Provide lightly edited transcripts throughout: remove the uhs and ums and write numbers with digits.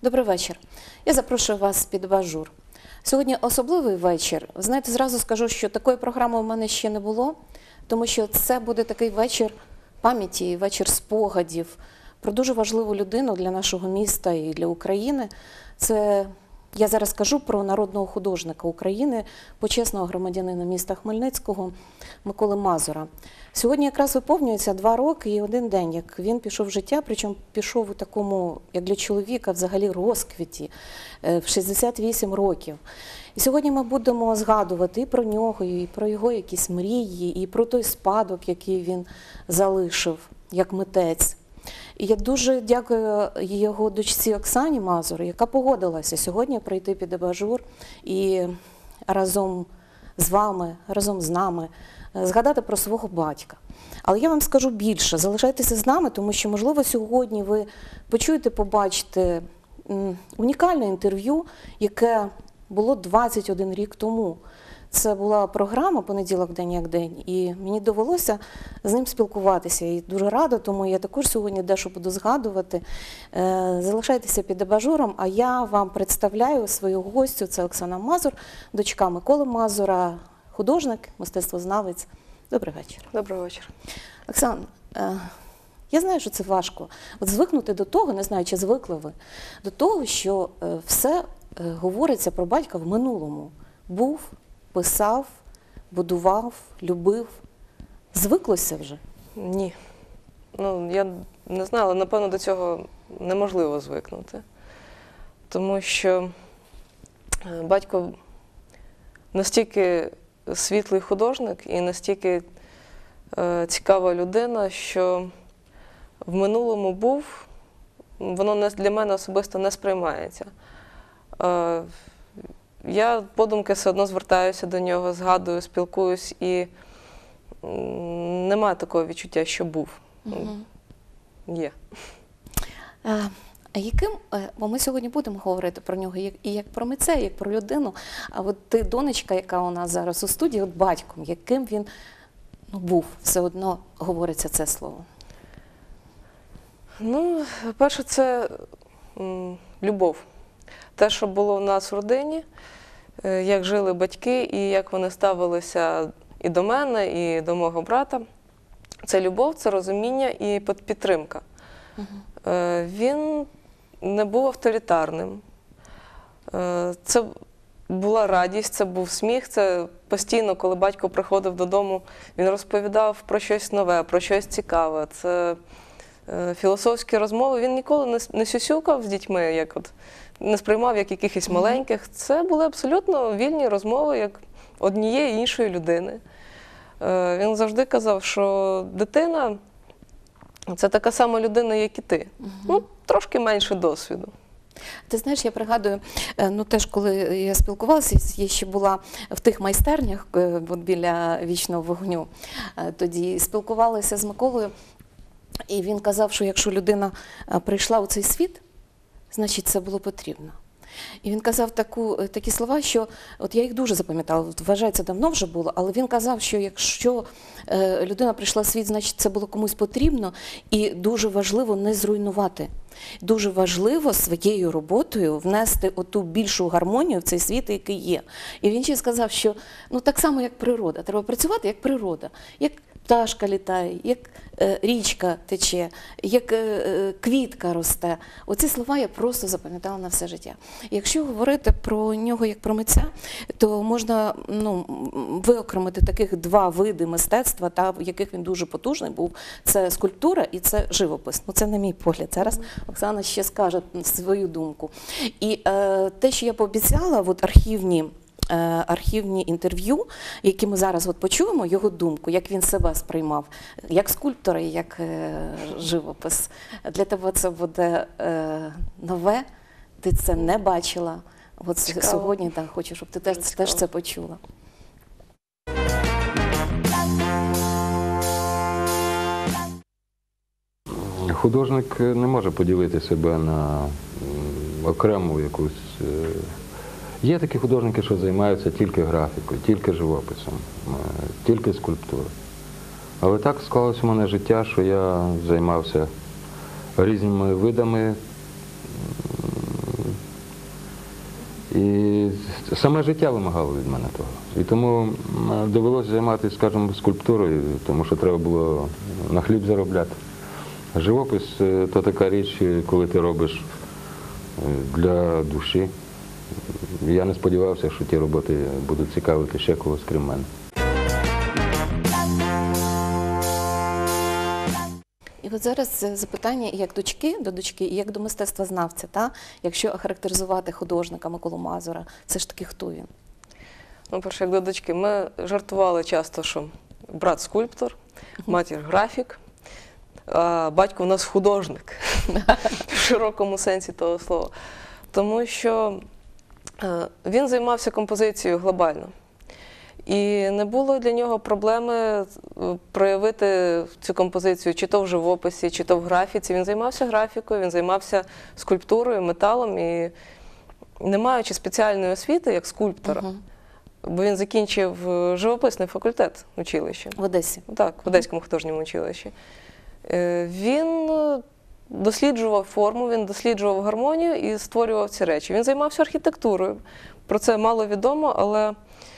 Добрий вечір. Я запрошую вас під абажур. Сьогодні особливий вечір. Ви знаєте, зразу скажу, що такої програми у мене ще не було, тому що це буде такий вечір пам'яті, вечір спогадів про дуже важливу людину для нашого міста і для України. Це, я зараз кажу про народного художника України, почесного громадянина міста Хмельницького Миколи Мазура. Сьогодні якраз виповнюється 2 роки і 1 день, як він пішов в життя, причому пішов у такому, як для чоловіка, взагалі розквіті, в 68 років. І сьогодні ми будемо згадувати і про нього, і про його якісь мрії, і про той спадок, який він залишив як митець. І я дуже дякую його дочці Оксані Мазур, яка погодилася сьогодні прийти під абажур і разом з вами, разом з нами згадати про свого батька. Але я вам скажу більше, залишайтеся з нами, тому що, можливо, сьогодні ви почуєте, побачите унікальне інтерв'ю, яке було 21 рік тому. Це була програма «Понеділок день як день», і мені довелося з ним спілкуватися. І дуже рада, тому я також сьогодні дещо буду згадувати. Залишайтеся під абажуром, а я вам представляю свою гостю, це Оксана Мазур, дочка Миколи Мазура, художник, мистецтвознавець. Добрий вечір. Добрий вечір. Оксан, я знаю, що це важко. От звикнути до того, не знаю, чи звикли ви, до того, що все говориться про батька в минулому. Був, писав, будував, любив. Звиклося вже? Ні. Ну, я не знаю, але, напевно, до цього неможливо звикнути. Тому що батько настільки світлий художник і настільки цікава людина, що в минулому був, воно для мене особисто не сприймається. Я подумки все одно звертаюся до нього, згадую, спілкуюсь, і немає такого відчуття, що був. Є. А яким, бо ми сьогодні будемо говорити про нього і як про митця, і як про людину, а от ти, донечка, яка у нас зараз у студії, от батьком, яким він був, все одно говориться це слово? Ну, перше, це любов. Те, що було в нас в родині, як жили батьки і як вони ставилися і до мене, і до мого брата. Це любов, це розуміння і підтримка. Він не був авторитарним. Це була радість, це був сміх. Це постійно, коли батько приходив додому, він розповідав про щось нове, про щось цікаве. Це філософські розмови. Він ніколи не сюсюкав з дітьми, як не сприймав як якихось маленьких. Це були абсолютно вільні розмови, як однієї іншої людини. Він завжди казав, що дитина – це така сама людина, як і ти. Ну, трошки менше досвіду. Ти знаєш, я пригадую, теж коли я спілкувалася, я ще була в тих майстернях біля Вічного вогню, тоді спілкувалася з Миколою, і він казав, що якщо людина прийшла у цей світ, значить це було потрібно. І він казав такі слова, що, от я їх дуже запам'ятала, вважаю, це давно вже було, але він казав, що якщо людина прийшла в світ, значить це було комусь потрібно, і дуже важливо не зруйнувати. Дуже важливо своєю роботою внести оту більшу гармонію в цей світ, який є. І він ще сказав, що так само, як природа, треба працювати як природа, як пташка літає, як річка тече, як квітка росте. Оці слова я просто запам'ятала на все життя. Якщо говорити про нього як про митця, то можна виокремити таких 2 види мистецтва, в яких він дуже потужний був. Це скульптура і це живопис. Це на мій погляд. Зараз Оксана ще скаже свою думку. І те, що я пообіцяла, архівні інтерв'ю, які ми зараз почуємо, його думку, як він себе сприймав, як скульптора і як живопис. Для тебе це буде нове, ти це не бачила. Сьогодні хочу, щоб ти теж це почула. Художник не може поділити себе на окрему якусь. Є такі художники, що займаються тільки графікою, тільки живописом, тільки скульптурою. Але так склалось у мене життя, що я займався різними видами І саме життя вимагало від мене того. І тому довелося займатися, скажімо, скульптурою, тому що треба було на хліб заробляти. Живопис – то така річ, коли ти робиш для душі. Я не сподівався, що ті роботи будуть цікавити ще когось, крім мене. І от зараз запитання як до дочки, і як до мистецтвознавця, та? Якщо охарактеризувати художника Миколу Мазура, все ж таки хто він? Ну, перше, як до дочки, ми жартували часто, що брат скульптор, матір графік, а батько у нас художник в широкому сенсі того слова. Тому що він займався композицією глобально. І не було для нього проблеми проявити цю композицію чи то в живописі, чи то в графіці. Він займався графікою, він займався скульптурою, металом. І не маючи спеціальної освіти, як скульптора, бо він закінчив живописний факультет училища. В Одесі? Так, в Одеському художньому училищі. Він досліджував форму, він досліджував гармонію і створював ці речі. Він займався архітектурою. Про це мало відомо, але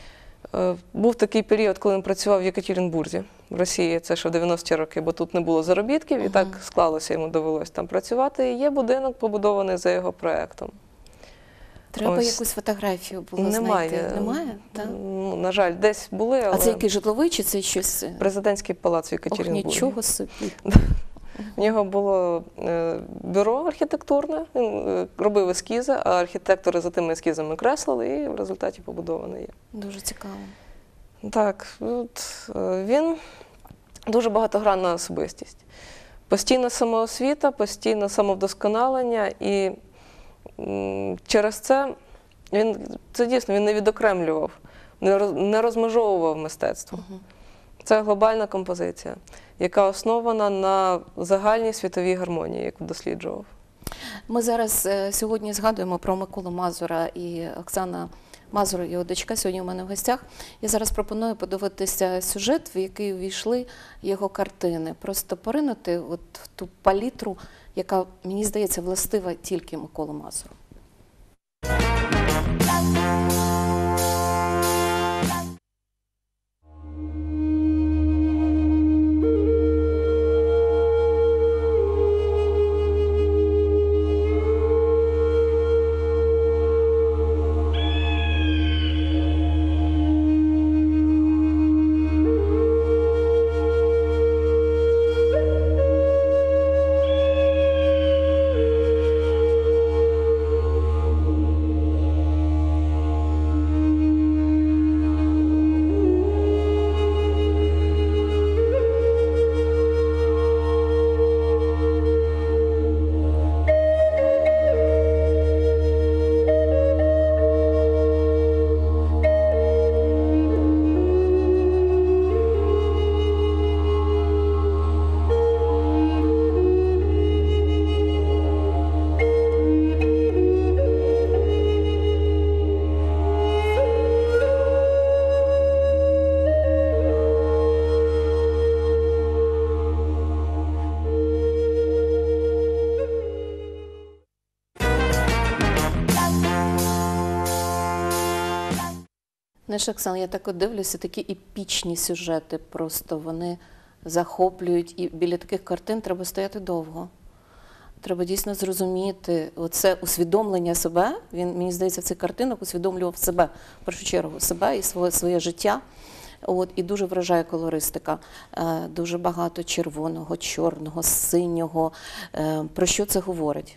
був такий період, коли він працював в Єкатеринбурзі, в Росії, це ще в 90-ті роки, бо тут не було заробітків, і так склалося, йому довелося там працювати. І є будинок, побудований за його проєктом. Треба якусь фотографію було Немає. знайти. Немає? Ну, на жаль, десь були, але... А це який житловий, чи це щось? Президентський палац в Ох, Єкатеринбурзі. нічого собі. В нього було бюро архітектурне, він робив ескізи, а архітектори за тими ескізами креслили, і в результаті побудоване є. Дуже цікаво. Так, він дуже багатогранна особистість. Постійна самоосвіта, постійне самовдосконалення, і через це дійсно він не відокремлював, не розмежовував мистецтво. Це глобальна композиція, яка основана на загальній світовій гармонії, яку досліджував. Ми зараз сьогодні згадуємо про Миколу Мазура, і Оксана Мазур, його дочка, сьогодні у мене в гостях. Я зараз пропоную подивитися сюжет, в який увійшли його картини. Просто поринути от в ту палітру, яка, мені здається, властива тільки Миколі Мазуру. Знаєш, Оксана, я так от дивлюся, такі епічні сюжети, просто вони захоплюють, і біля таких картин треба стояти довго. Треба дійсно зрозуміти, оце усвідомлення себе, він, мені здається, в цих картинах усвідомлював себе, в першу чергу, себе і своє життя. От, і дуже вражає колористика. Дуже багато червоного, чорного, синього. Про що це говорить?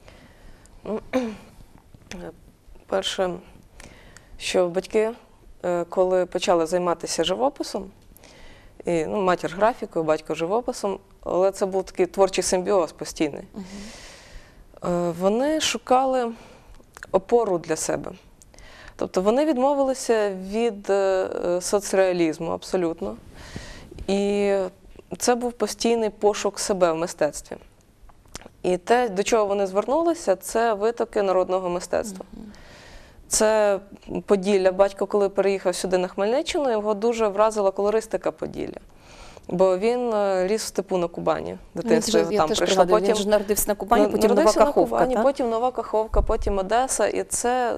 Перше, що батьки, коли почали займатися живописом, і, матір графікою, батько живописом, але це був такий творчий симбіоз постійний. Вони шукали опору для себе. Тобто вони відмовилися від соцреалізму абсолютно. І це був постійний пошук себе в мистецтві. І те, до чого вони звернулися, це витоки народного мистецтва. Це Поділля. Батько, коли переїхав сюди на Хмельниччину, його дуже вразила колористика Поділля. Бо він ріс в степу на Кубані. Дитинство його там прийшло. Він ж народився на Кубані, потім Нова Каховка. Потім Нова Каховка, потім Одеса. І це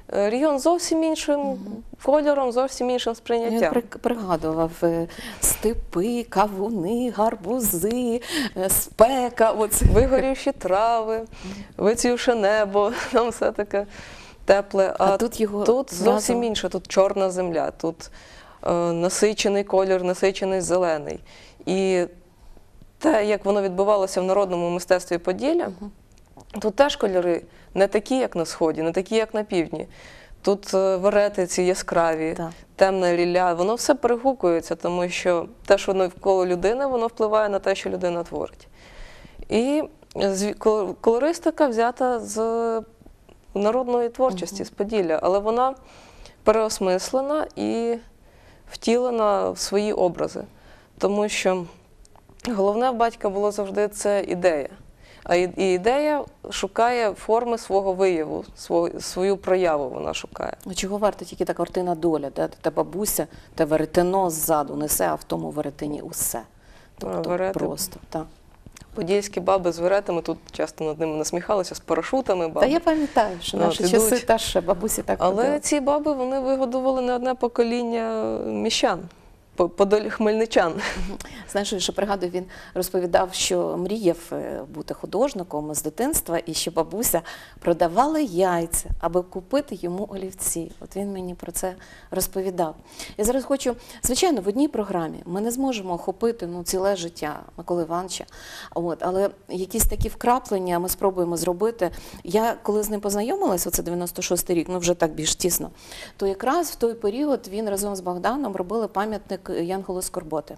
регіон зовсім іншим кольором, зовсім іншим Він сприйняттям. пригадував степи, кавуни, гарбузи, спека. Оце. Вигорівші трави, вицвівше небо, там все таке тепле. А тут його тут зовсім разом. інше, тут чорна земля, тут насичений колір, насичений зелений. І те, як воно відбувалося в народному мистецтві Поділля, тут теж кольори не такі, як на Сході, не такі, як на півдні. Тут верети ці яскраві, Так. темна лілля, воно все перегукується, тому що те, що навколо людини, воно впливає на те, що людина творить. І колористика взята з народної творчості, з Поділля, але вона переосмислена і втілена в свої образи. Тому що головне в батька було завжди це ідея. А ідея шукає форми свого вияву, свою прояву вона шукає. Ну, чого варта тільки та картина доля, де та бабуся, те веретено ззаду несе, а в тому веретені усе. Тобто Верети. просто, так. Подільські баби з веретами, тут часто над ними насміхалися, з парашутами баби. Та я пам'ятаю, що Ну, наші от часи ідуть. теж ще бабусі так Але ходили. ці баби, вони вигодували не одне покоління міщан, хмельничан. Знаєш, що пригадую, він розповідав, що мріяв бути художником з дитинства, і що бабуся продавала яйця, аби купити йому олівці. От він мені про це розповідав. Я зараз хочу, звичайно, в одній програмі ми не зможемо охопити ціле життя Миколи Івановича, але якісь такі вкраплення ми спробуємо зробити. Я, коли з ним познайомилася, оце 96-й рік, вже так більш тісно, то якраз в той період він разом з Богданом робили пам'ятник Янголу Скорботи.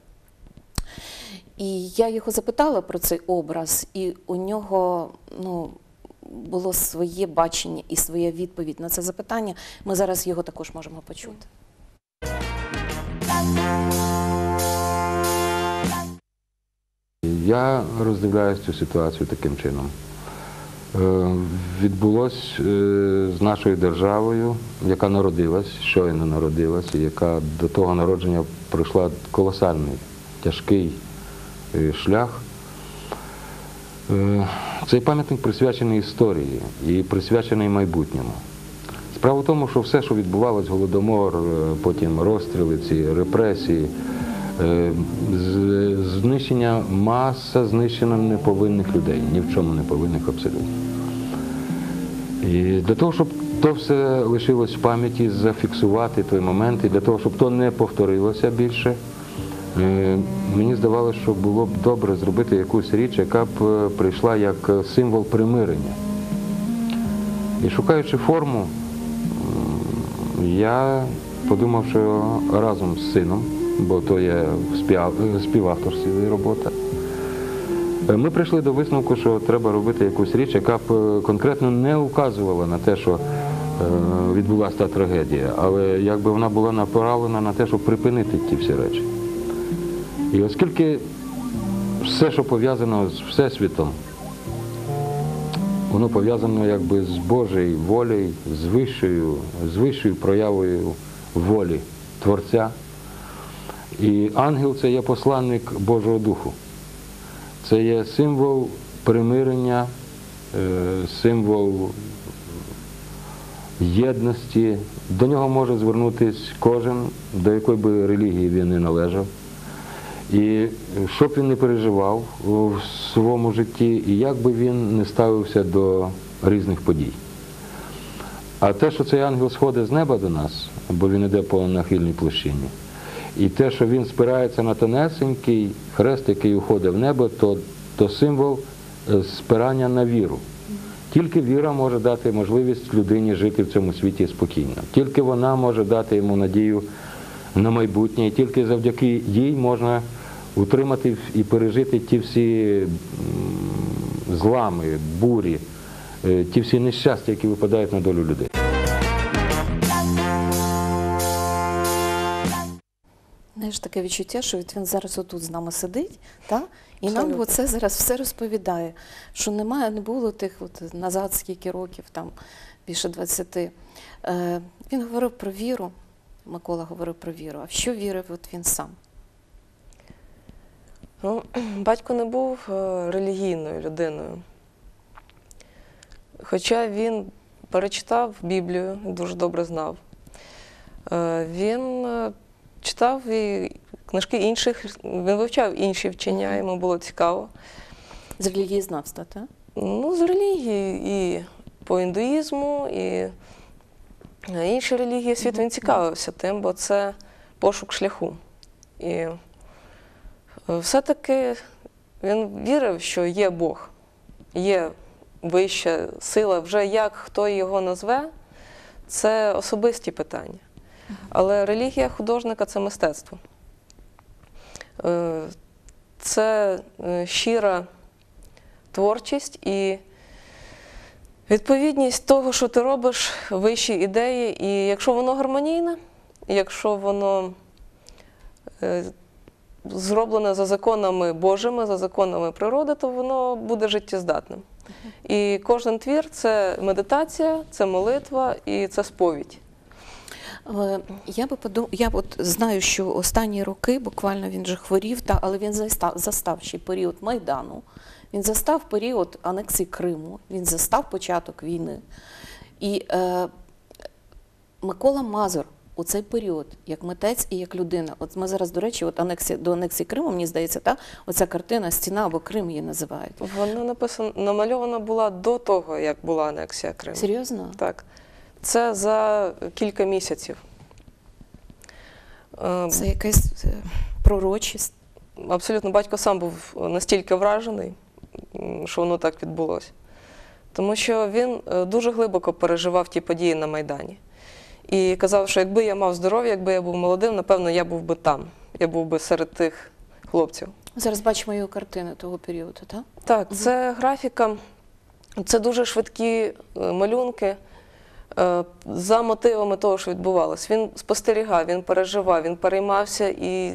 І я його запитала про цей образ, і у нього було своє бачення і своя відповідь на це запитання. Ми зараз його також можемо почути. Я роздивляюсь цю ситуацію таким чином. Відбулось з нашою державою, яка народилась, щойно народилась, і яка до того народження пройшла колосальний, тяжкий шлях. Цей пам'ятник присвячений історії і присвячений майбутньому. Справа в тому, що все, що відбувалось, Голодомор, потім розстріли, ці репресії, знищення, маса знищена неповинних людей, ні в чому не повинних абсолютно. І для того, щоб то все лишилось в пам'яті, зафіксувати той момент, і для того, щоб то не повторилося більше, мені здавалося, що було б добре зробити якусь річ, яка б прийшла як символ примирення. І шукаючи форму, я подумав, що разом з сином, бо то є співавторська робота, ми прийшли до висновку, що треба робити якусь річ, яка б конкретно не указувала на те, що відбулася та трагедія, але якби вона була направлена на те, щоб припинити ті всі речі. І оскільки все, що пов'язано з Всесвітом, воно пов'язано якби з Божою волею, з вищою проявою волі Творця. І ангел – це є посланник Божого Духу. Це є символ примирення, символ єдності. До нього може звернутися кожен, до якої би релігії він не належав. І що б він не переживав у своєму житті, і як би він не ставився до різних подій. А те, що цей ангел сходить з неба до нас, бо він йде по нахильній площині, і те, що він спирається на тонесенький хрест, який уходить в небо, то символ спирання на віру. Тільки віра може дати можливість людині жити в цьому світі спокійно. Тільки вона може дати йому надію на майбутнє, і тільки завдяки їй можна утримати і пережити ті всі злами, бурі, ті всі нещастя, які випадають на долю людей. Знаєш, таке відчуття, що він зараз отут з нами сидить, та? І Абсолютно. нам оце зараз все розповідає, що не було тих назад скільки років, там більше 20. Він говорив про віру, Микола говорив про віру. А в що вірив він сам? Батько не був релігійною людиною. Хоча він перечитав Біблію, дуже добре знав. Він читав і книжки інших, він вивчав інші вчення, йому було цікаво. З релігієзнавства, так? Ну, з релігії і по індуїзму, і інші релігії світу він цікавився тим, бо це пошук шляху. І все-таки він вірив, що є Бог, є вища сила. Вже як хто його назве, це особисті питання. Але релігія художника – це мистецтво. Це щира творчість і відповідність того, що ти робиш, вищі ідеї. І якщо воно гармонійне, якщо воно зроблене за законами Божими, за законами природи, то воно буде життєздатним. І кожен твір – це медитація, це молитва і це сповідь. Я от знаю, що останні роки, буквально він же хворів, але він застав ще період Майдану, він застав період анексії Криму, він застав початок війни. І Микола Мазур у цей період, як митець і як людина, от ми зараз, до речі, до анексії Криму, мені здається, оця картина «Стіна» або «Крим» її називають. Вона намальована була до того, як була анексія Криму. Серйозно? Так. Це за кілька місяців. Це якась пророчість. Абсолютно, батько сам був настільки вражений, що воно так відбулося. Тому що він дуже глибоко переживав ті події на Майдані. І казав, що якби я мав здоров'я, якби я був молодим, напевно, я був би там. Я був би серед тих хлопців. Зараз бачимо його картини того періоду, так? Так, це графіка, це дуже швидкі малюнки за мотивами того, що відбувалося. Він спостерігав, він переживав, він переймався і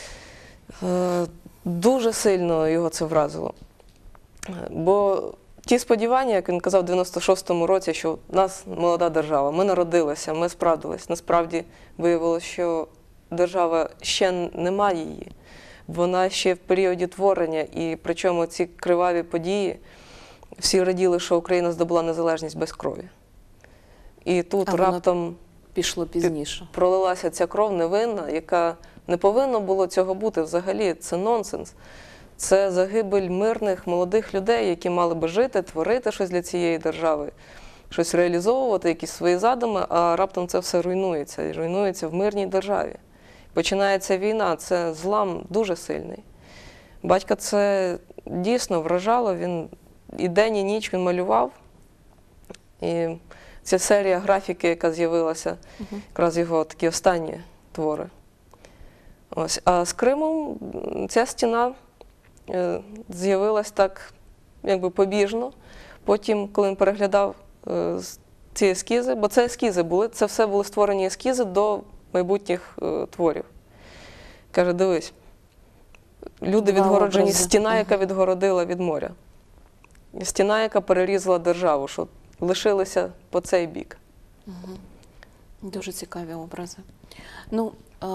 дуже сильно його це вразило. Бо ті сподівання, як він казав в 96-му році, що в нас молода держава, ми народилися, ми справдились. Насправді виявилося, що держава ще немає її. Вона ще в періоді творення, і причому ці криваві події, всі раділи, що Україна здобула незалежність без крові. І тут раптом пішло пізніше. Пролилася ця кров невинна, яка не повинно було цього бути взагалі. Це нонсенс. Це загибель мирних, молодих людей, які мали би жити, творити щось для цієї держави, щось реалізовувати, якісь свої задуми, а раптом це все руйнується. І руйнується в мирній державі. Починається війна, це злам дуже сильний. Батька це дійсно вражало, він і день, і ніч він малював. І ця серія графіки, яка з'явилася, якраз його такі останні твори. Ось. А з Кримом ця стіна з'явилась так, якби побіжно. Потім, коли він переглядав ці ескізи, бо це ескізи були, це все були створені ескізи до майбутніх творів. Каже, дивись, люди відгороджені, стіна, яка відгородила від моря. Стіна, яка перерізала державу, що лишилися по цей бік. Дуже цікаві образи. Ну,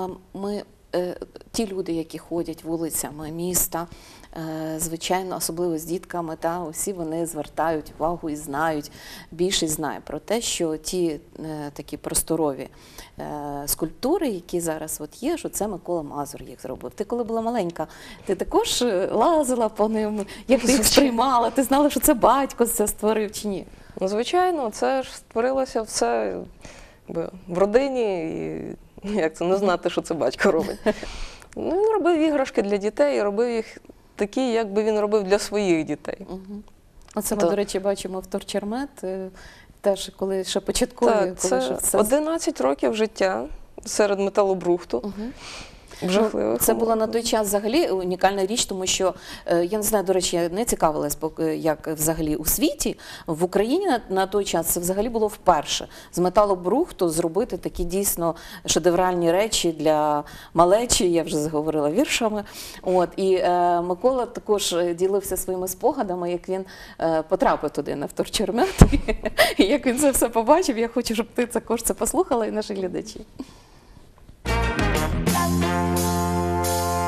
ті люди, які ходять вулицями міста, звичайно, особливо з дітками, усі вони звертають увагу і знають, більшість знає про те, що ті такі просторові скульптури, які зараз є, що це Микола Мазур їх зробив. Ти коли була маленька, ти також лазила по ним, як ти їх сприймала, ти знала, що це батько це створив чи ні? Ну, звичайно, це ж створилося все в родині, і як це не знати, що це батько робить. Ну, він робив іграшки для дітей і робив їх такі, як би він робив для своїх дітей. Оце ми, до речі, бачимо вторчермет, теж коли ще початкові. Так, це 11 років життя серед металобрухту. Це була на той час взагалі унікальна річ, тому що, я не знаю, до речі, я не цікавилась, як взагалі у світі, в Україні на той час це взагалі було вперше. З металобрухту зробити такі дійсно шедевральні речі для малечі, я вже заговорила віршами. І Микола також ділився своїми спогадами, як він потрапив туди на вторчермет, і як він це все побачив. Я хочу, щоб ти також це послухала і наші глядачі.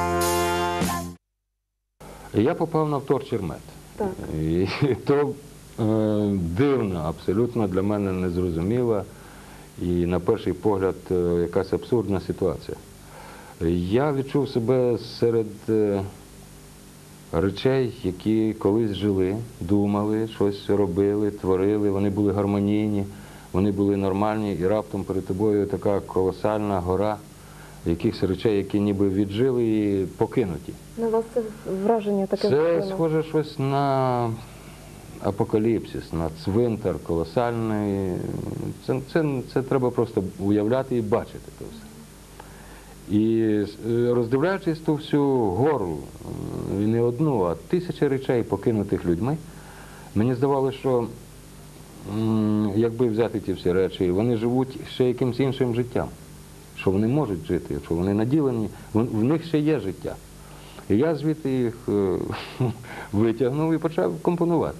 Я попав на вторчермет. Так. І то дивна, абсолютно для мене незрозуміла і, на перший погляд, якась абсурдна ситуація. Я відчув себе серед речей, які колись жили, думали, щось робили, творили, вони були гармонійні, вони були нормальні, і раптом перед тобою така колосальна гора якихось речей, які ніби віджили і покинуті. На вас це враження таке? Це схоже щось на апокаліпсис, на цвинтар колосальний. Це треба просто уявляти і бачити це все. І роздивляючись ту всю гору, і не одну, а тисячі речей, покинутих людьми, мені здавалося, що якби взяти ті всі речі, вони живуть ще якимось іншим життям, що вони можуть жити, що вони наділені, в них ще є життя. І я звідти їх витягнув і почав компонувати.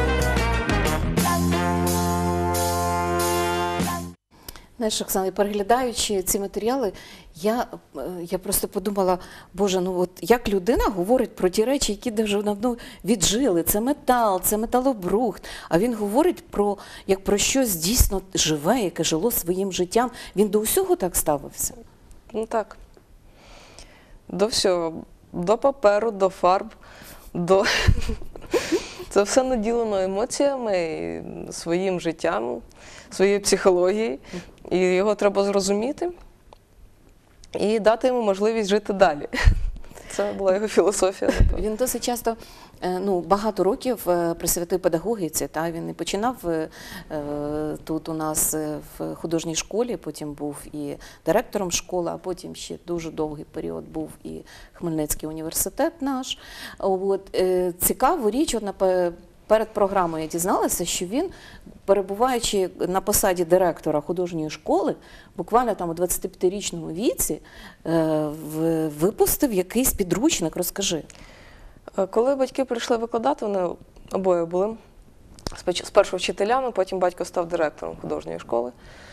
Знаєш, Оксана, переглядаючи ці матеріали, я просто подумала, Боже, ну от як людина говорить про ті речі, які вже давно віджили. Це метал, це металобрухт. А він говорить як про щось дійсно живе, яке жило своїм життям. Він до усього так ставився? Ну так. До всього. До паперу, до фарб, до... Це все наділено емоціями, своїм життям, своєю психологією. І його треба зрозуміти і дати йому можливість жити далі. Це була його філософія. Він досить часто, багато років присвятив педагогіці. Він і починав тут у нас в художній школі, потім був і директором школи, а потім ще дуже довгий період був і Хмельницький університет наш. Цікаву річ, перед програмою я дізналася, що він, перебуваючи на посаді директора художньої школи, буквально там у 25-річному віці, випустив якийсь підручник. Розкажи. Коли батьки прийшли викладати, вони обоє були спершу вчителями, потім батько став директором художньої школи.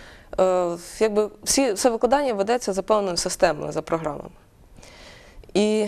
Все викладання ведеться за певною системою, за програмами. І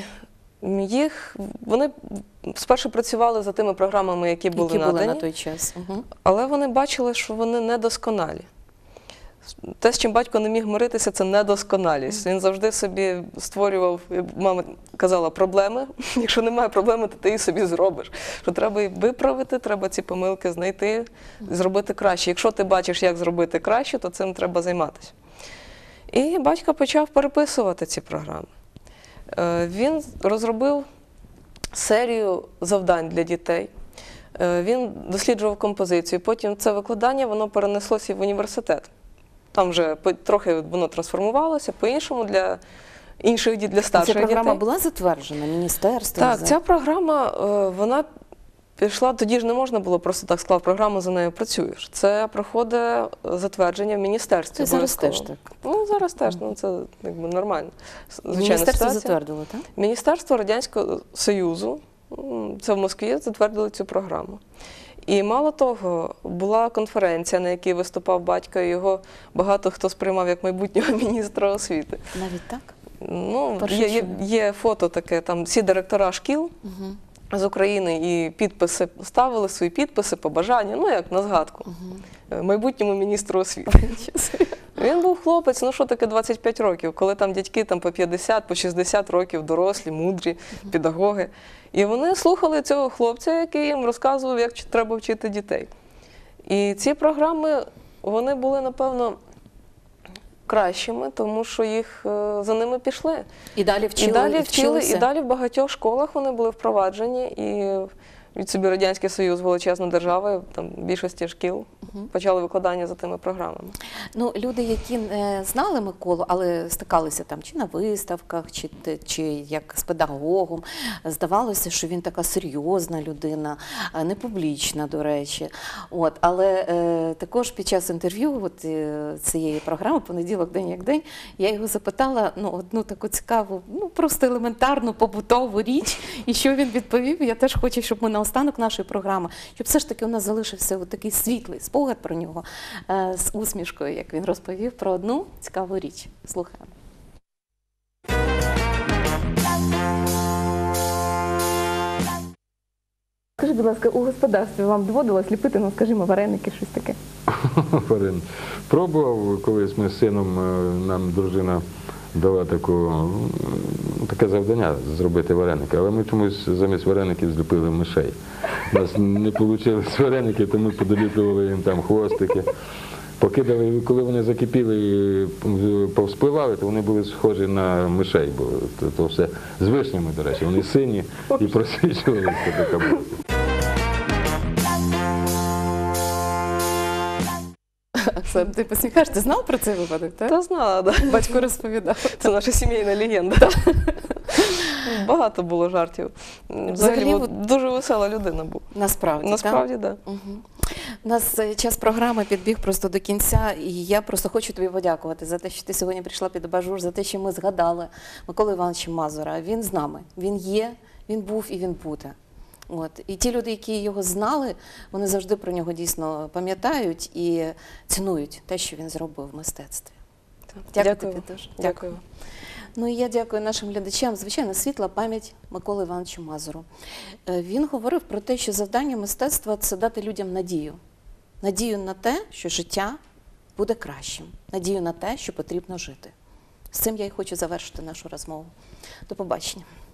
вони спершу працювали за тими програмами, які були надані, на той час. Але вони бачили, що вони недосконалі. Те, з чим батько не міг миритися, це недосконалість. Він завжди собі створював, мама казала, проблеми. Якщо немає проблеми, то ти її собі зробиш. Що треба її виправити, треба ці помилки знайти, зробити краще. Якщо ти бачиш, як зробити краще, то цим треба займатися. І батько почав переписувати ці програми. Він розробив серію завдань для дітей. Він досліджував композицію. Потім це викладання, воно перенеслося і в університет. Там вже трохи воно трансформувалося по-іншому для інших дітей, для старших дітей. Ця програма була затверджена міністерством? Так, ця програма, вона пішла, тоді ж не можна було просто так склав програму, за нею працюєш. Це проходить затвердження в міністерстві. Це зараз теж так? Ну, зараз теж, це нормально. Міністерство затвердило, так? Міністерство Радянського Союзу, це в Москві, затвердили цю програму. І мало того, була конференція, на якій виступав батько, і його багато хто сприймав як майбутнього міністра освіти. Навіть так? Ну, є фото таке, там всі директора шкіл з України і підписи ставили, свої підписи, побажання, як на згадку, майбутньому міністру освіти. Він був хлопець, що таке 25 років, коли там дядьки по 50, по 60 років, дорослі, мудрі, педагоги. І вони слухали цього хлопця, який їм розказував, як треба вчити дітей. І ці програми, вони були, напевно, кращими, тому що їх за ними пішли. І далі вчили, і далі в багатьох школах вони були впроваджені, і від собі Радянський Союз, величезна держава, там більшості шкіл почали викладання за тими програмами. Люди, які не знали Миколу, але стикалися там чи на виставках, чи як з педагогом, здавалося, що він така серйозна людина, не публічна, до речі. Але також під час інтерв'ю цієї програми «Понеділок, день як день», я його запитала одну таку цікаву, просто елементарну побутову річ, і що він відповів. Я теж хочу, щоб ми наостанок нашої програми, щоб все ж таки у нас залишився такий світлий спогад про нього з усмішкою, як він розповів про одну цікаву річ. Слухаємо. Скажи, будь ласка, у господарстві вам доводилось ліпити, ну, скажімо, вареники, щось таке? Варен. Пробував колись ми з сином, нам дружина дала таке завдання зробити вареники, але ми чомусь замість вареників зліпили мишей. У нас не вийшли вареники, тому подоліплювали їм там хвостики. Покидали, і коли вони закипіли і повспливали, то вони були схожі на мишей, бо то все з вишнями, до речі, вони сині і просвічувалися така була. Оксана, ти посміхаєш, ти знав про цей випадок, так? Та знала, да. Батько розповідав. Це наша сімейна легенда. Багато було жартів. Взагалі, Взагалі, дуже весела людина був. Насправді, Насправді, так. Мгм. У нас час програми підбіг просто до кінця, і я просто хочу тобі подякувати за те, що ти сьогодні прийшла під абажур, за те, що ми згадали Миколу Івановича Мазура. Він з нами, він є, він був і він буде. От. І ті люди, які його знали, вони завжди про нього дійсно пам'ятають і цінують те, що він зробив в мистецтві. Дякую тобі дуже. Дякую. Ну і я дякую нашим глядачам. Звичайно, світла пам'ять Миколи Івановичу Мазуру. Він говорив про те, що завдання мистецтва – це дати людям надію. Надію на те, що життя буде кращим. Надію на те, що потрібно жити. З цим я і хочу завершити нашу розмову. До побачення.